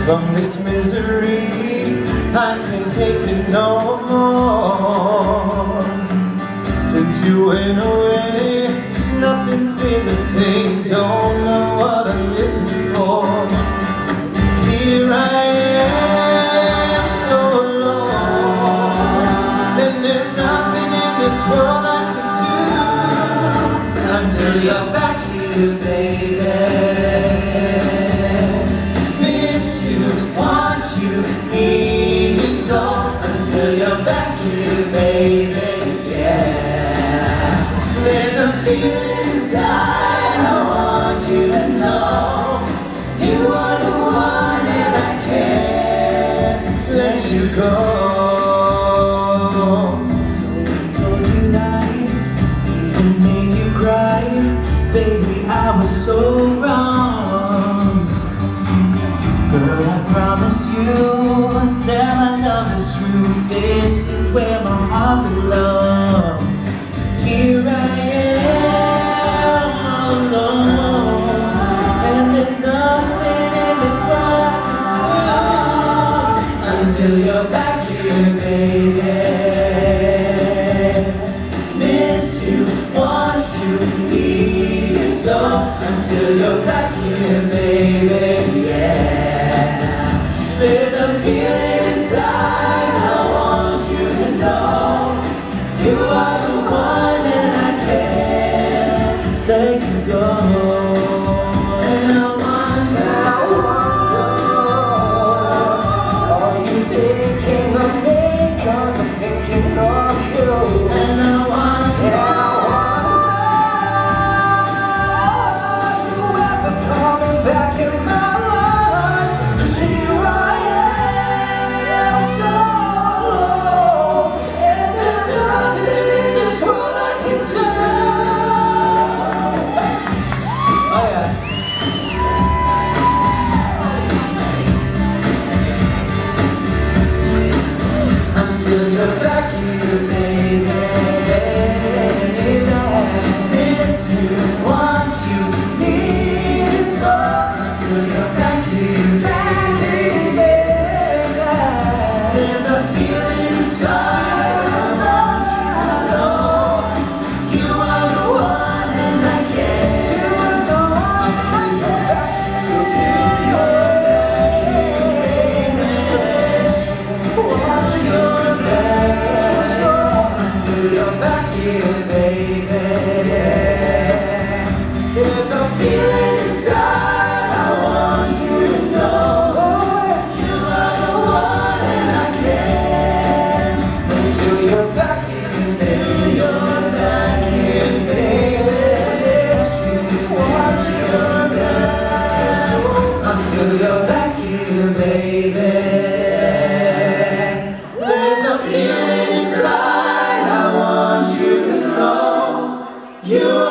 From this misery I can take it no more. Since you went away, nothing's been the same. Don't know what I'm living for. Here I am, so alone, and there's nothing in this world I can do until you're back here, baby. Until you're back here, baby, yeah. There's a feeling inside, I want you to know. You are the one and I can't let you go. So I told you lies, even made you cry. Baby, I was so wrong. Girl, I promise you that my love is true. This is where my heart belongs. Here I am alone, and there's nothing in this world I can do until you're back here, baby. Miss you, want you, need you so. Until you're back here, baby, yeah. There's a feeling inside, I want you to know. You are the one and I can't let you go. And I wonder, are you thinking of me? 'Cause I'm thinking of you. And I wonder, are you ever coming back in my life? 'Cause here I am, so alone, and there's nothing in this world I can do. Oh yeah. Until you're back here, baby. Miss you, want you, need you so. Until you're back here, baby. There's a feeling inside, I want you to know. You are the one and I can't. You are the one until you're back here, until you're back here, until you're back here, baby. There's a feeling inside, I want you to know. You are the one and I can't. Until you're back here, until you're back here, baby. It's you, want you're back here. Until you're back here, baby. There's a feeling inside, I want you to know. You